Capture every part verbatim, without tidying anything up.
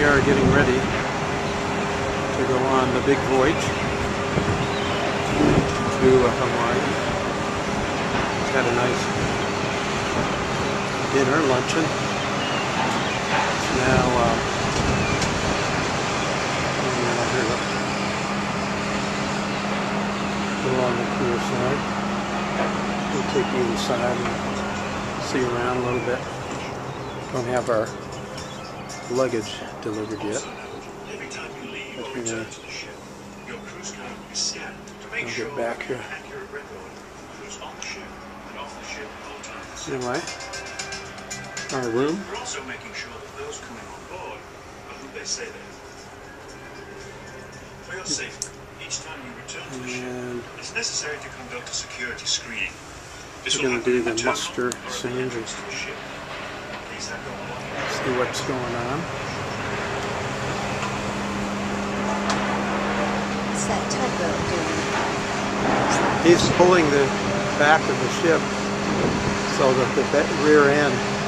are getting ready to go on the big voyage to Hawaii. Had a nice dinner, luncheon. It's now uh, a little on the cool side. We'll take you inside and see around a little bit. Don't have our luggage delivered yet. Every time you leave or return to the ship, your cruise card will be scanned to make sure get back here. accurate record of who's on the ship and off the ship at all times. Anyway, our room. We're also making sure that those coming on board are who they say they are. For your safety, each time you return to the And ship, it's necessary to conduct a security screening. This we're will going to do happen the at muster terminal or at the soon and entrance to the ship. Please have your belongings. see what's going on. What's that tugboat doing? He's pulling the back of the ship so that the rear end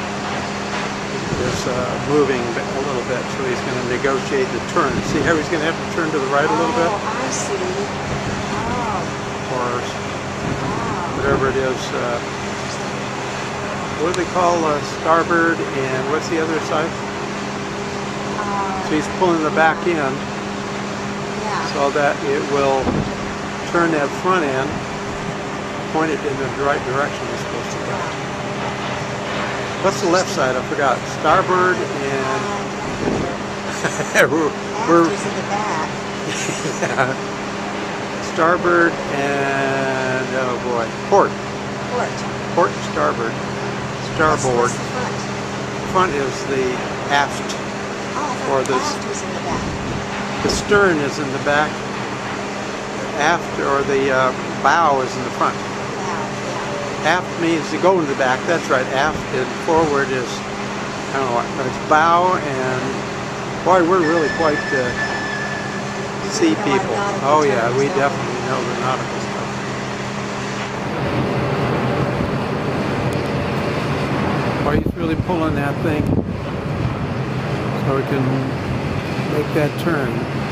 is uh, moving a little bit, so he's going to negotiate the turn. See how he's going to have to turn to the right a little bit? Oh, I see. Oh. Or Oh. whatever it is. Uh, what do they call uh, starboard and what's the other side? Uh, So he's pulling the back end yeah. so that it will turn that front end, point it in the right direction it's supposed to go. What's the left side? I forgot. Starboard and we're, we're After's in the back. yeah. Starboard and oh boy, port. Port. Port and starboard. Starboard. What's, what's the front? Front is the aft. Oh, I Or thought the this- aft was in the back. The stern is in the back. Aft or the uh, bow is in the front. Yeah, Aft means to go in the back. That's right. Aft and forward is, I don't know what, it's bow and boy, we're really quite uh, sea know our people. nautical Oh yeah, terms, we don't we? definitely know the nautical stuff. Boy, he's really pulling that thing so we can make that turn.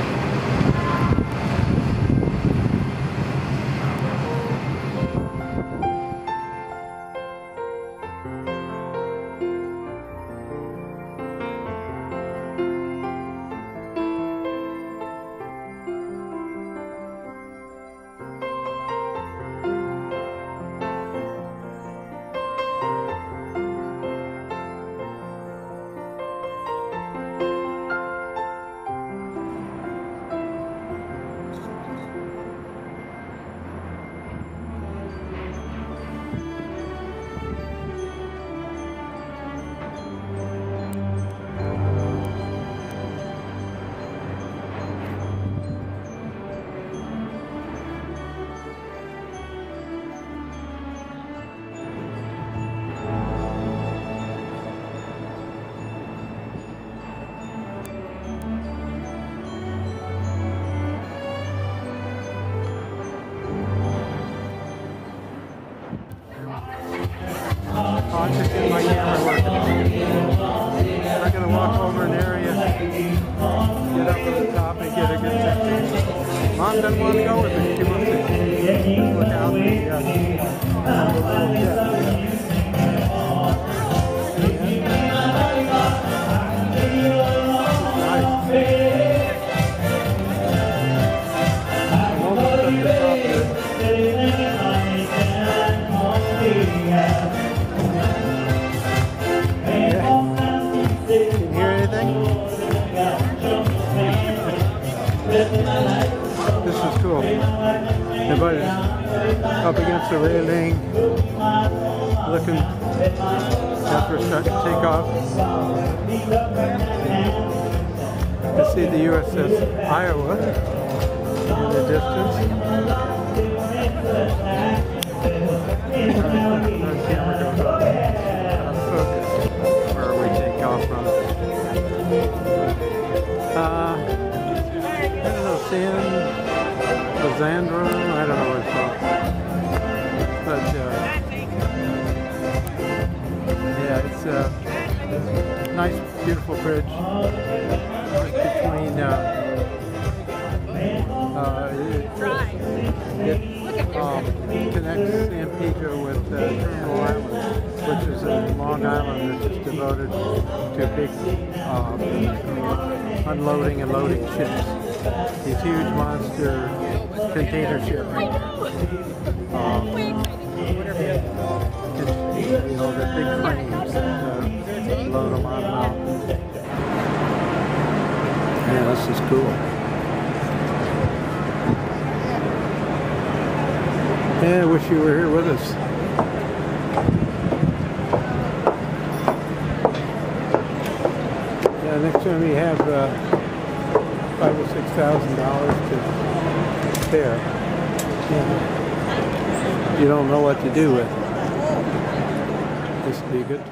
Oh, I'm just getting my camera working. I'm going to walk over an area, get up to the top and get a good picture. Mom doesn't want to go with me. She wants to look out the, uh, the little jet. This is cool. Everybody up against the railing, looking after starting to take off. You see the U S S Iowa in the distance. Our camera goes out of focus where we take off from. Uh, I don't know, San Pedro, I don't know what it's called. But, uh, yeah, it's a nice, beautiful bridge. connects San Pedro with uh, Terminal Island, which is a Long Island that's just devoted to big uh, unloading and loading ships. These huge monster container ships. Um, just, you know, the big cranes that uh, load them on and off. Yeah, this is cool. Yeah, I wish you were here with us. Yeah, next time you have uh, five or six thousand dollars to spare, yeah, you don't know what to do with it. This would be good.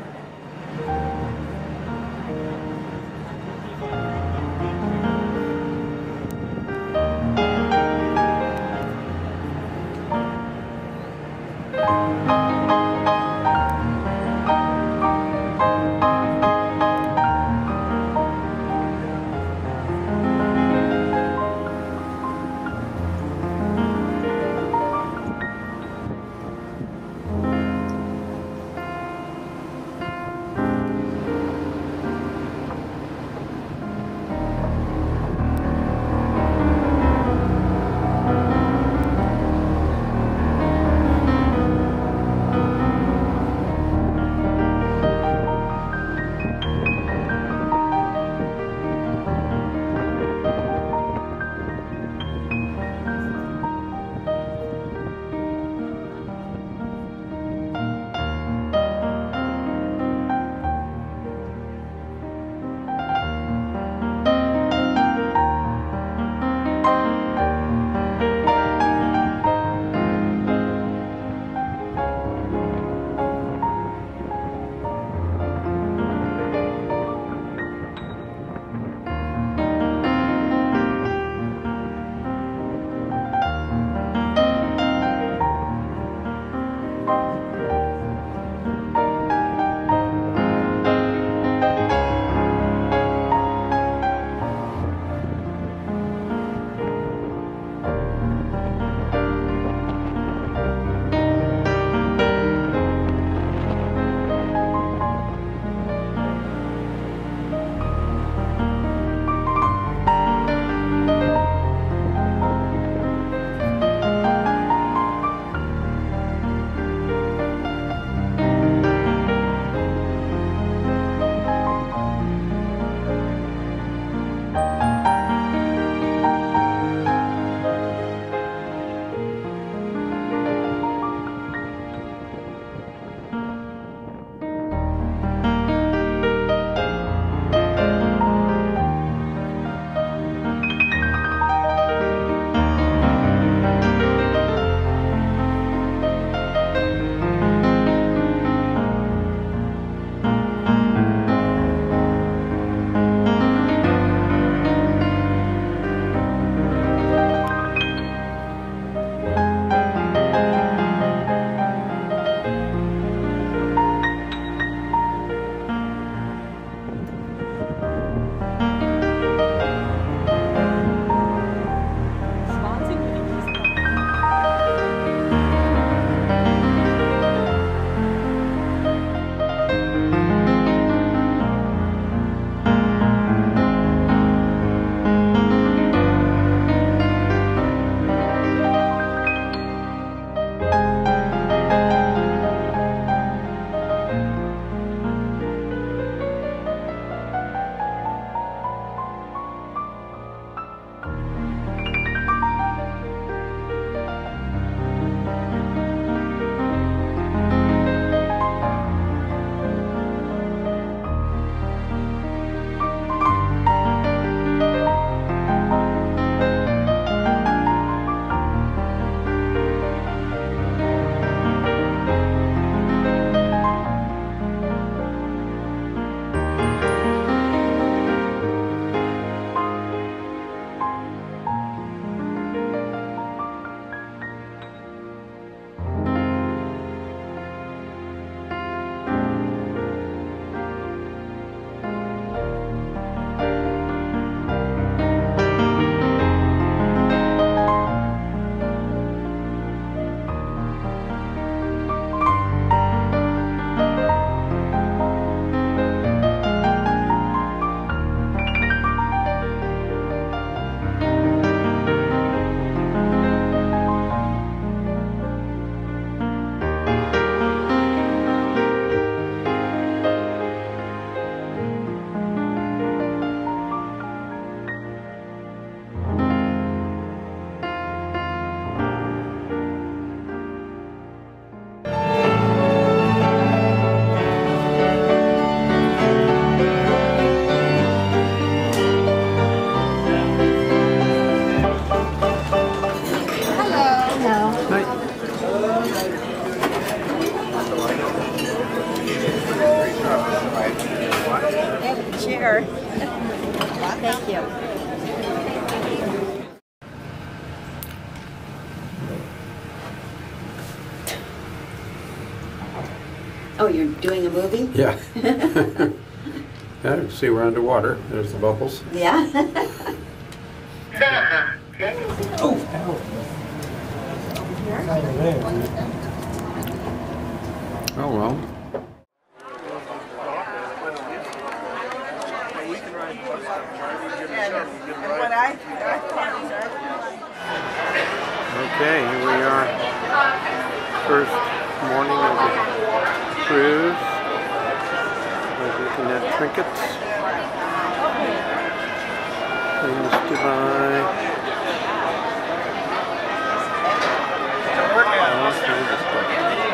Thank you. Oh, you're doing a movie? Yeah. Yeah, see we're underwater. There's the bubbles. Yeah. Oh. Oh well. Okay, here we are. First morning of the cruise. We're looking at trinkets. Things to buy. All kinds of stuff.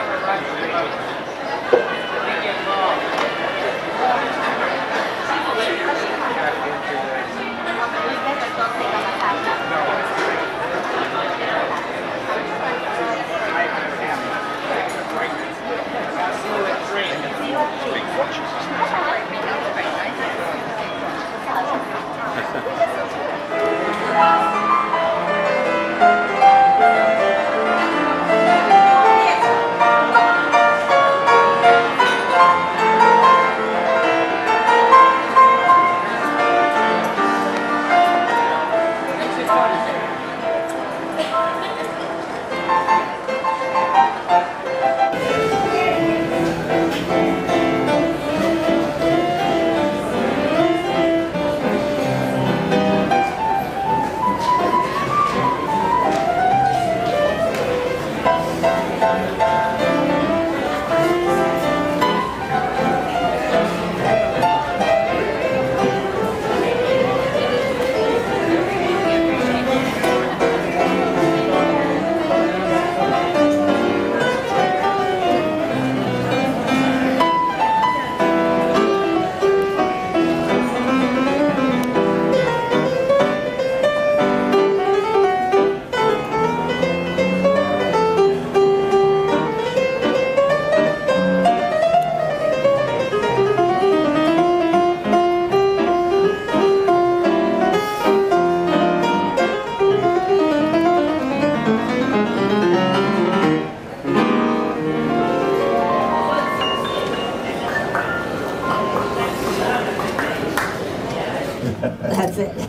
That's it.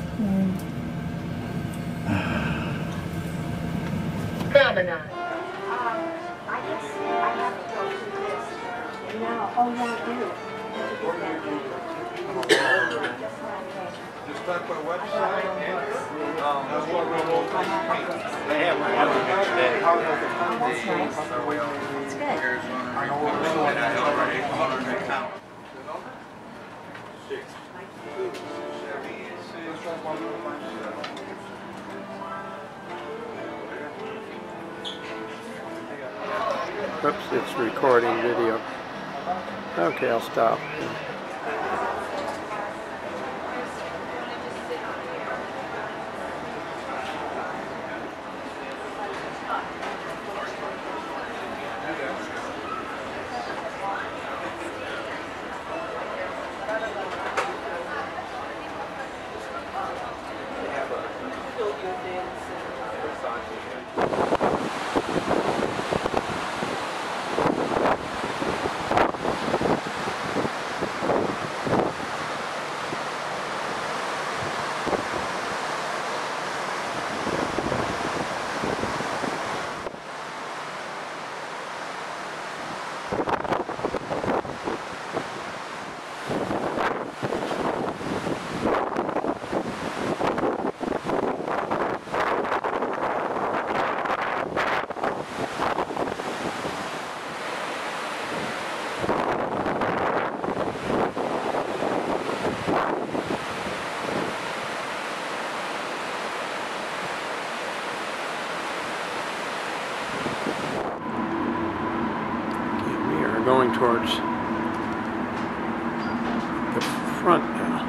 Promenade. I guess I have to go through this. No. Oh, yeah, I do. Just type our website and um, that's what we're looking at. They have one today. That's nice. That's good. Oops, it's recording video. Okay, I'll stop. Going towards the front now.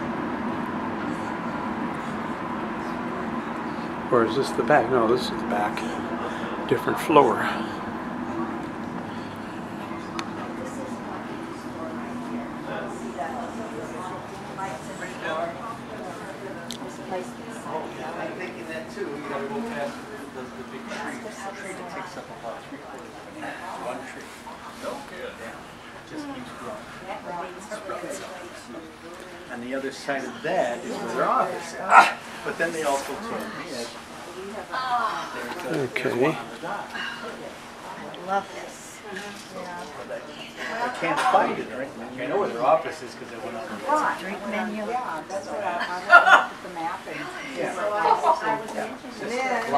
Or is this the back? No, this is the back. Different floor. the big tree, the tree that takes up about three quarters of an acre. One tree. No good. Yeah. It just keeps growing. And the other side of that is where their office is. But then they also told me that there's a, Okay. there's one on the dock. Love this. I can't find it right now. I know where their office is because I went up and Oh, drink menu. Yeah, that's what I, I looked at the map and. Yeah. So I was, I was mentioning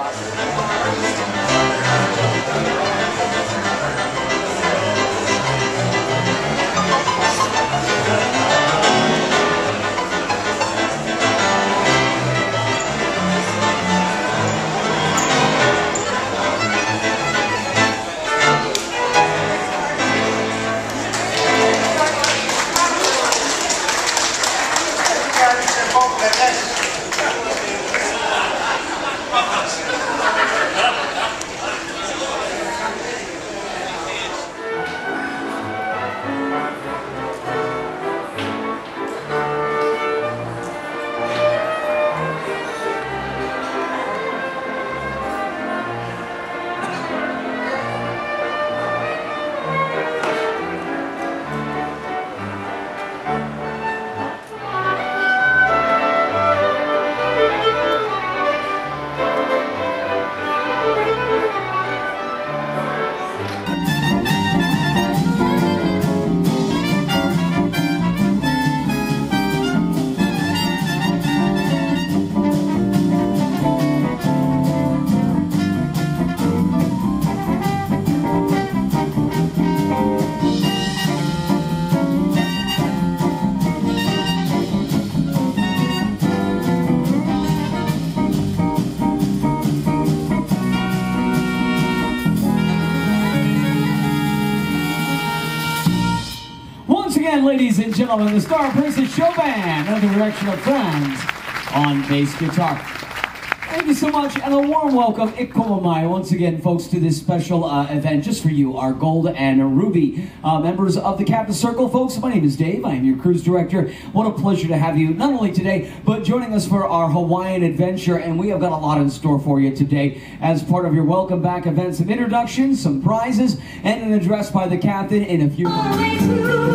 Ladies and gentlemen, the Star Princess Show Band under the direction of Franz on bass guitar. Thank you so much, and a warm welcome, Ikkomamai, once again, folks, to this special uh, event just for you, our Gold and Ruby uh, members of the Captain Circle. Folks, my name is Dave. I am your cruise director. What a pleasure to have you, not only today, but joining us for our Hawaiian adventure, and we have got a lot in store for you today as part of your welcome back event. Some introductions, some prizes, and an address by the captain in a few minutes.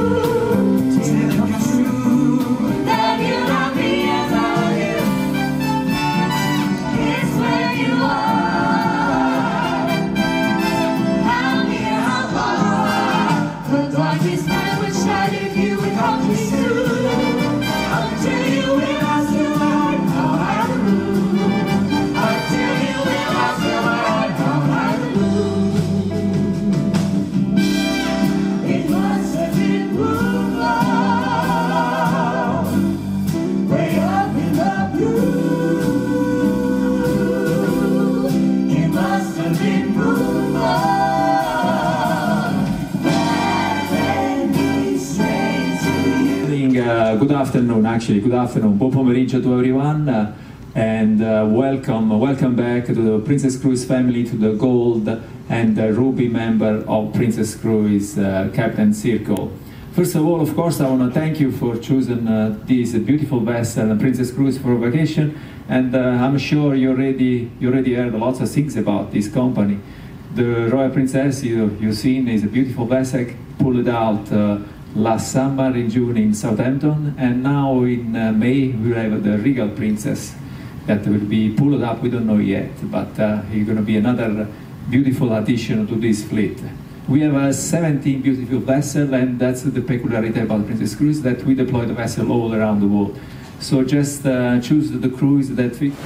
Uh, good afternoon, actually, good afternoon. Buon pomeriggio to everyone, uh, and uh, welcome, welcome back to the Princess Cruise family, to the Gold and the Ruby member of Princess Cruise, uh, Captain Circle. First of all, of course, I want to thank you for choosing uh, this beautiful vessel, Princess Cruise, for vacation, and uh, I'm sure you already, you already heard lots of things about this company. The Royal Princess, you, you've seen, is a beautiful vessel, pulled out uh, last summer in June in Southampton, and now in uh, May we have the Regal Princess that will be pulled up. We don't know yet, but uh, it's going to be another beautiful addition to this fleet. We have a seventeen beautiful vessels, and that's the peculiarity about Princess Cruise, that we deploy the vessel all around the world. So just uh, choose the cruise that we...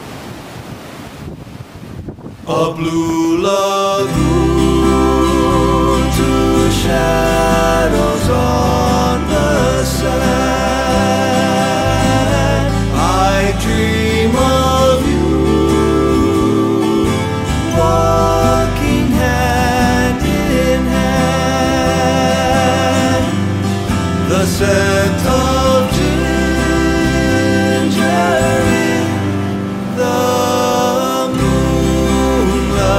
A blue lagoon to shadows on the sand. I dream of you walking hand in hand. The scent of ginger in the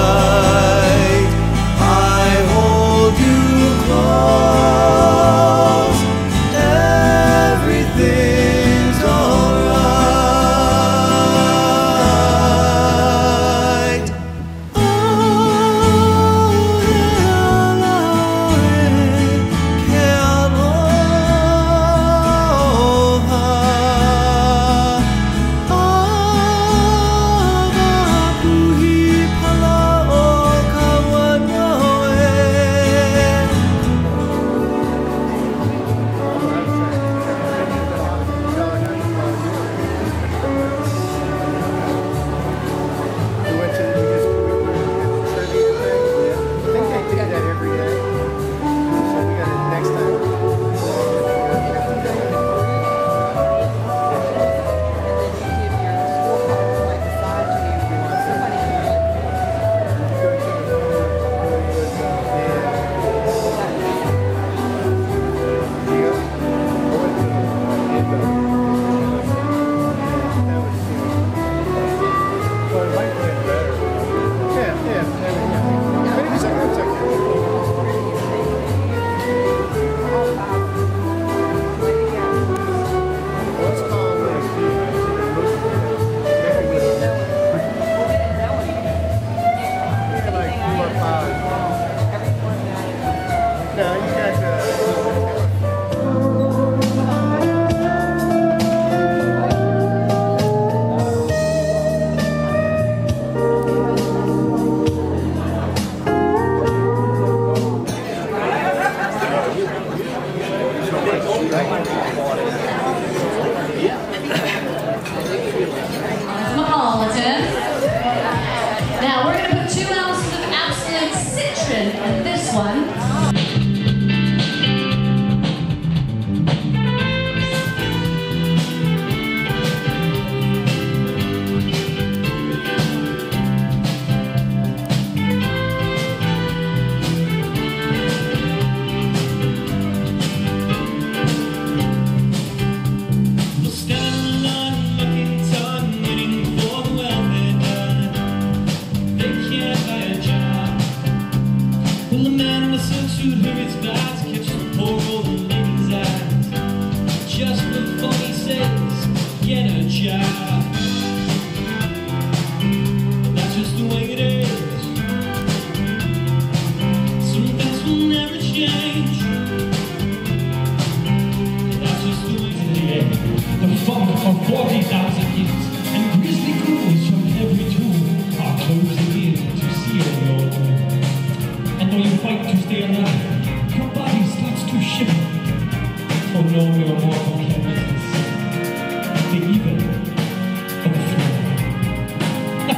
moonlight. I hold you close.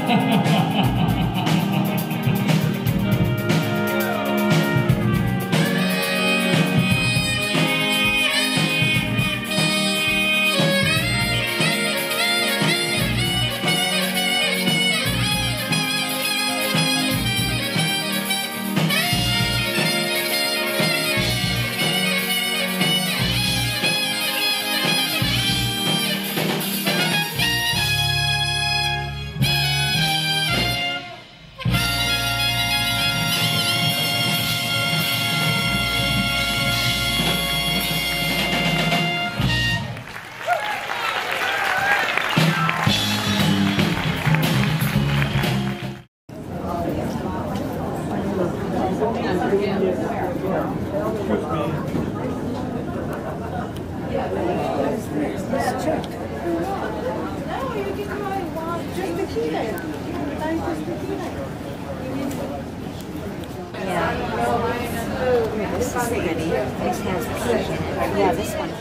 Yeah, this is pretty. This has pink in it. Yeah, this one.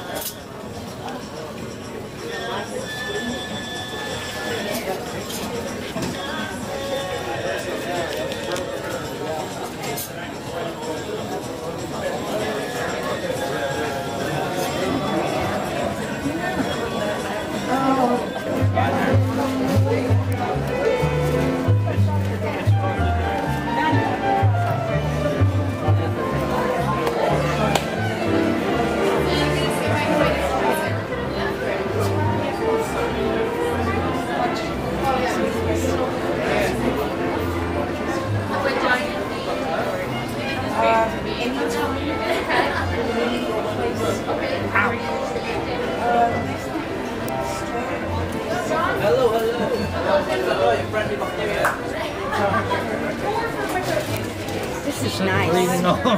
This is nice. You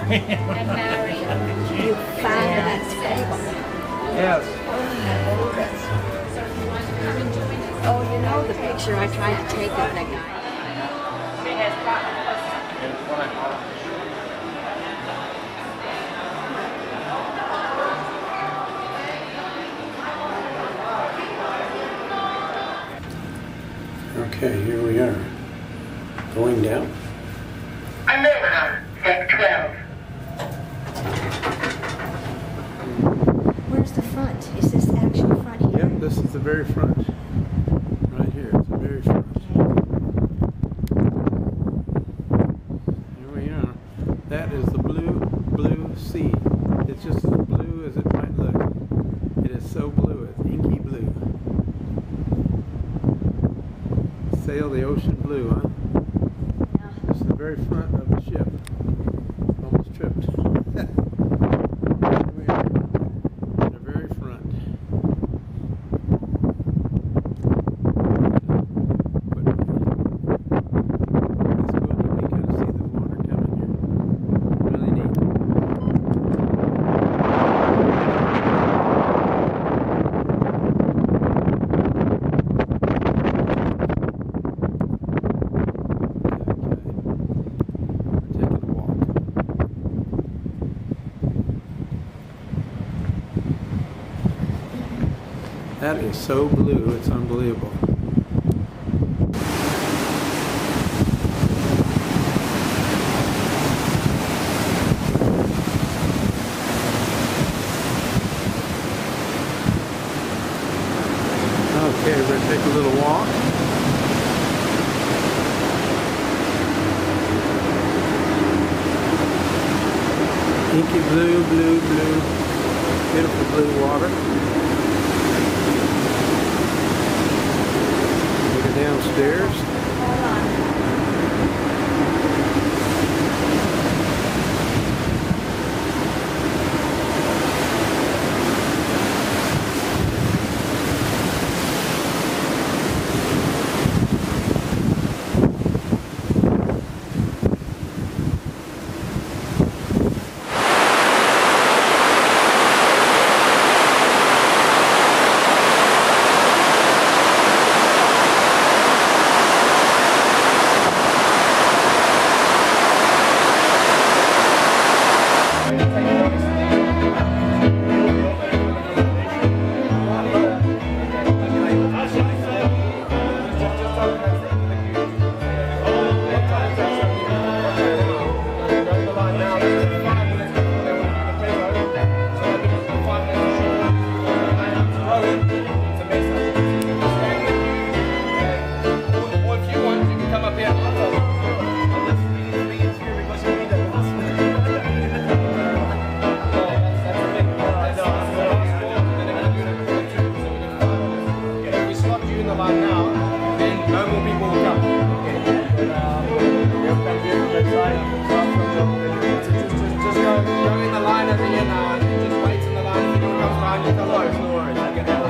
found that table. Yes. Oh, you know the picture I tried to take of the guy. Okay, here we are. Going down. Aloha, deck twelve. Where's the front? Is this the actual front here? Yep, this is the very front. Right here, it's the very front. Here we are. That is the blue, blue sea. It's just as blue as it might look. It is so blue, it's inky blue. Sail the ocean blue, huh? Yeah. This is the very front of the ship. Almost tripped. Here we are. The very front. But it's good that we kind of see the water coming here. Really neat. That is so blue, it's unbelievable. Okay, we're going to take a little walk. Inky blue, blue, blue, beautiful blue water. Downstairs. in the line now, then no more people will come. So just, just, just go, go in the line at the end now, and just wait in the line. If anyone comes around, you tell them, no worries, I get that.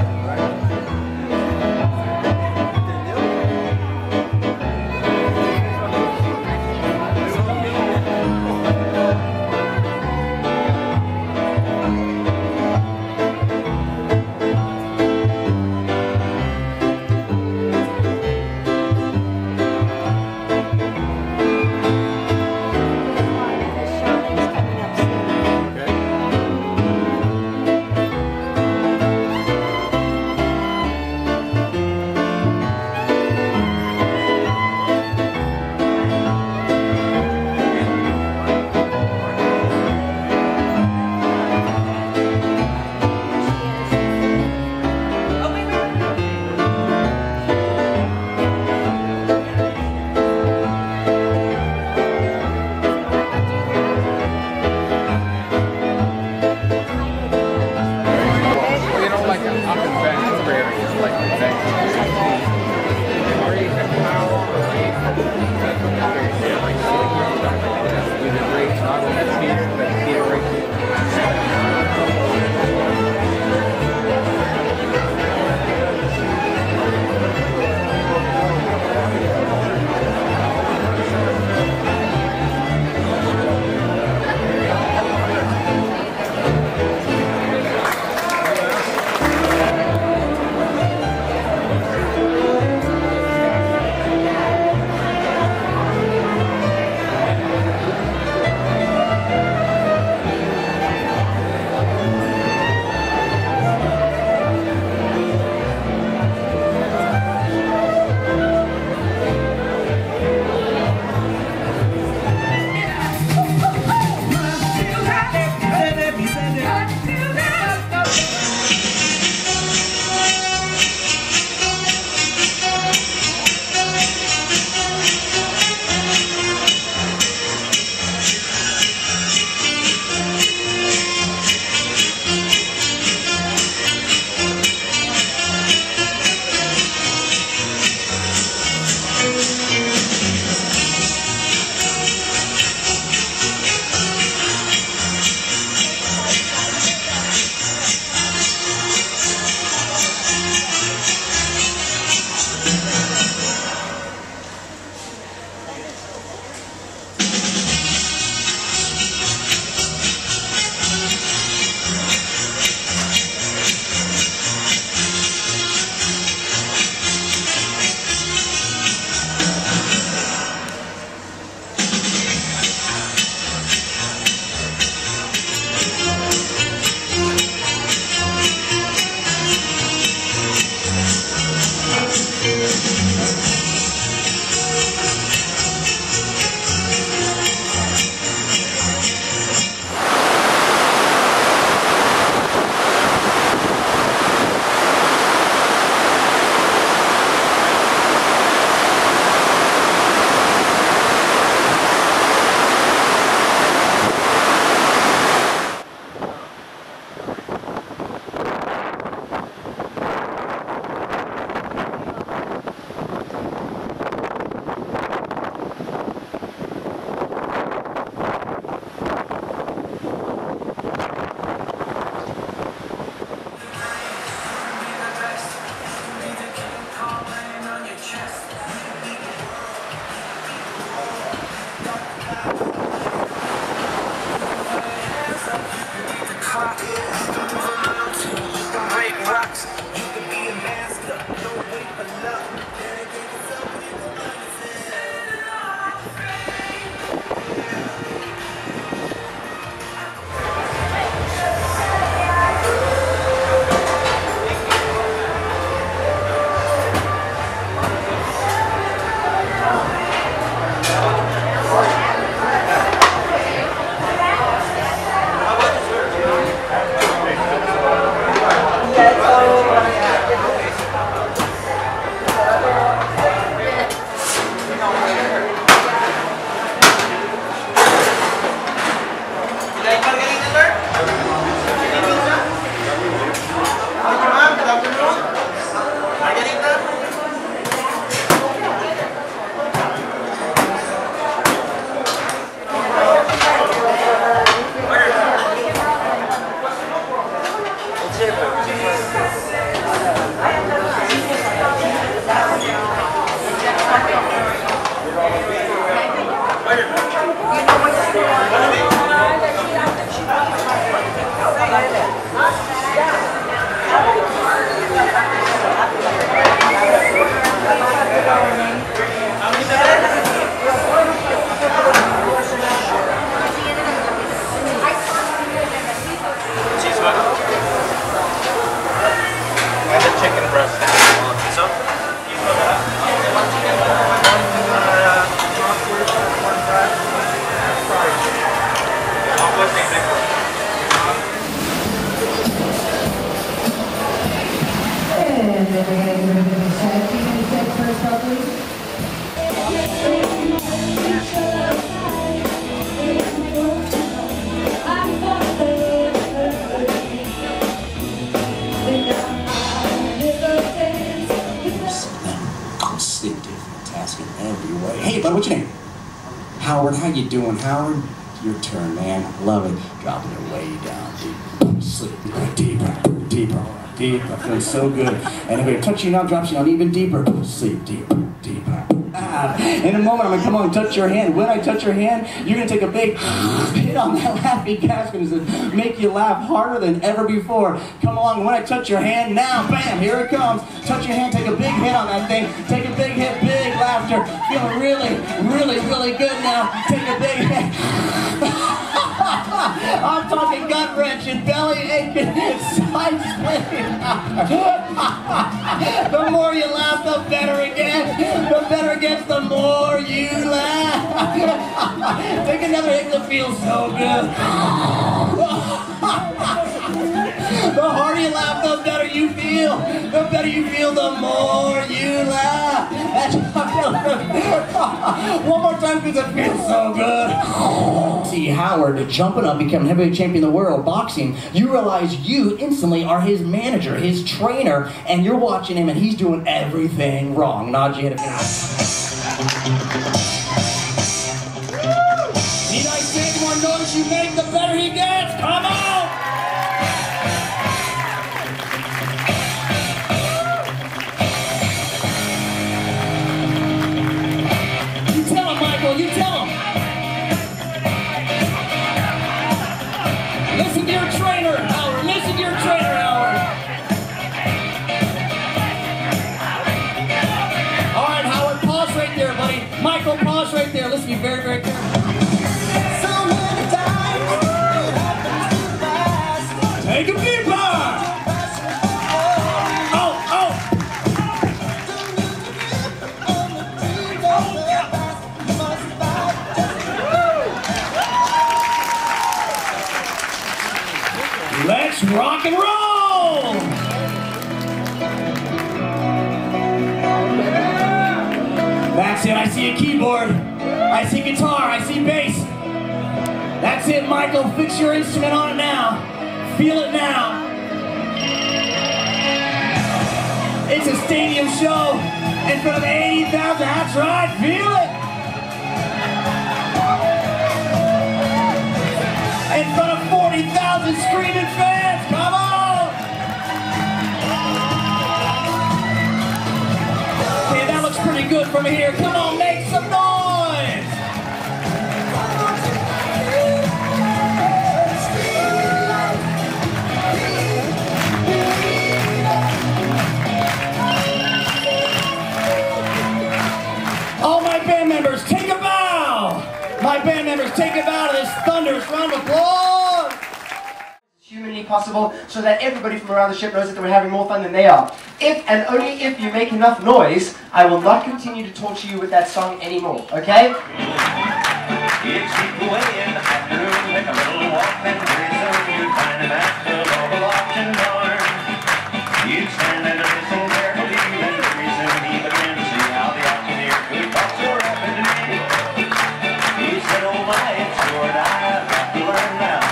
asking every way. Hey, bud, what's your name? Howard, how you doing, Howard? Your turn, man. Love it. Dropping it way down deep. Sleep deeper, deeper, deeper. Feels so good. And if it touches you now, drops you down even deeper. Sleep deeper, deeper. Ah. In a moment, I'm gonna come on and touch your hand. When I touch your hand, you're gonna take a big hit on that laughing gas. It's gonna make you laugh harder than ever before. Come along. When I touch your hand, now, bam, here it comes. Touch your hand, take a big hit on that thing. Take a big hit, big laughter. Feeling really, really, really good now. Take a big hit. I'm talking gut wrenching, belly aching, side splitting. The more you laugh, the better it gets. The better it gets, the more you laugh. Take another hit that feels so good. The harder you laugh, the better you feel. The better you feel, the more you laugh. That's one more time because it feels so good. See Howard jumping up, becoming heavyweight champion of the world, boxing. You realize you instantly are his manager, his trainer, and you're watching him and he's doing everything wrong. Nod your head. The United States, more noise you make, the better he gets. Come on! You tell him. Listen to your trainer, Howard. Listen to your trainer, Howard. All right, Howard, pause right there, buddy. Michael, pause right there. Listen to me very, very carefully. So many times it happens too fast. Take a deeper. Let's rock and roll! That's it, I see a keyboard, I see guitar, I see bass. That's it, Michael, fix your instrument on it now. Feel it now. It's a stadium show in front of eighty thousand, that's right, feel it! In front of forty thousand screaming fans, come on! Okay, that looks pretty good from here. Come on, make some noise! All my band members, take a bow! My band members, take a bow to this thunderous round of applause! It's humanly possible so that everybody from around the ship knows that we're having more fun than they are. If and only if you make enough noise, I will not continue to torture you with that song anymore, okay? It's away in the afternoon, take a little walk and pretty soon you find him at the local auction barn. You stand and listen carefully and pretty soon he begins to see how the auctioneer could talk so rapidly. He said, oh my, it's short, I've got to learn now.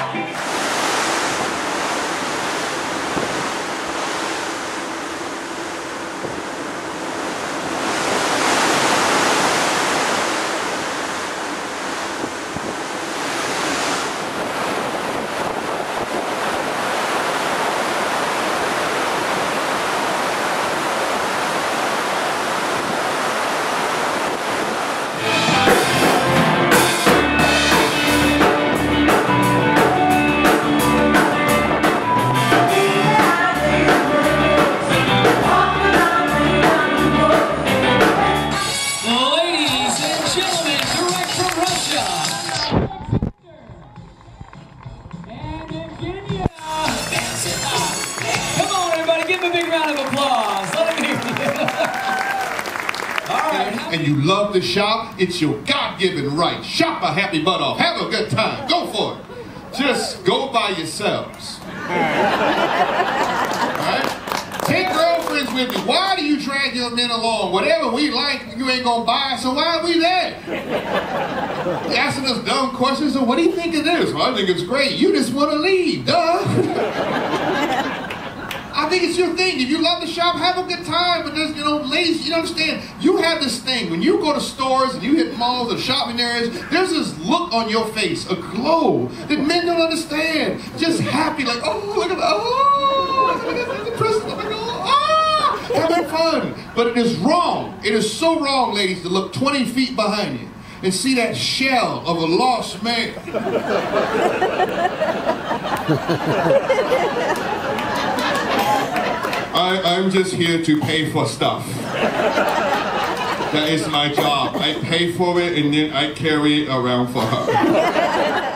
And you love to shop, it's your God-given right. Shop a happy butt off. Have a good time. Go for it. Just go by yourselves. Alright? Take girlfriends with you. Why do you drag your men along? Whatever we like, you ain't gonna buy, so why are we there? You're asking us dumb questions, so what do you think it is? Well, I think it's great. You just want to leave, duh. I think it's your thing. If you love to shop, have a good time. But there's, you know, ladies, you don't understand. You have this thing. When you go to stores and you hit malls or shopping areas, there's this look on your face, a glow, that men don't understand. Just happy, like, oh, look at that. Oh, look at the person. Oh, ah, having fun. But it is wrong. It is so wrong, ladies, to look twenty feet behind you and see that shell of a lost man. I, I'm just here to pay for stuff. That is my job. I pay for it and then I carry it around for her.